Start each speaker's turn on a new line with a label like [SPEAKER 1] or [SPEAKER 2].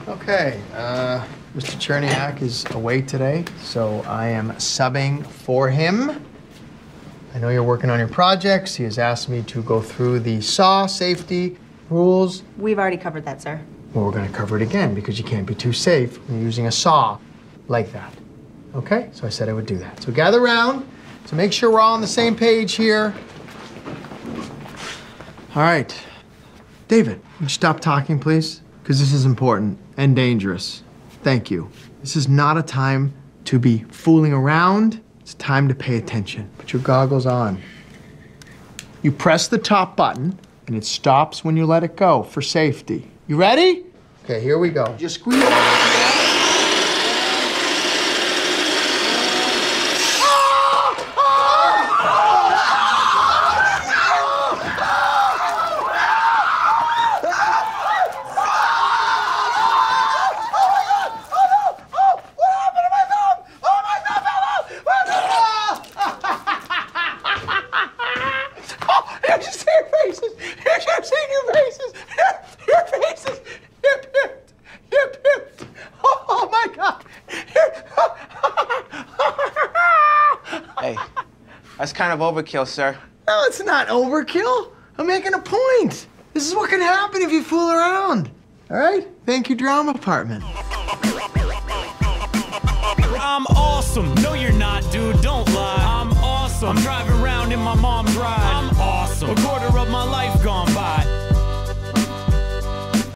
[SPEAKER 1] Okay, Mr. Cherniak is away today, so I am subbing for him. I know you're working on your projects. He has asked me to go through the SAW safety rules.
[SPEAKER 2] We've already covered that, sir.
[SPEAKER 1] Well, we're going to cover it again because you can't be too safe when you're using a saw like that. Okay? So I said I would do that. So gather round to make sure we're all on the same page here. All right. David, would you stop talking, please? Because this is important and dangerous. Thank you. This is not a time to be fooling around. It's time to pay attention. Put your goggles on. You press the top button, and it stops when you let it go for safety. You ready? Okay, here we go. Just squeeze.
[SPEAKER 3] Hey, that's kind of overkill, sir.
[SPEAKER 1] No, it's not overkill. I'm making a point. This is what can happen if you fool around. All right? Thank you, drama department.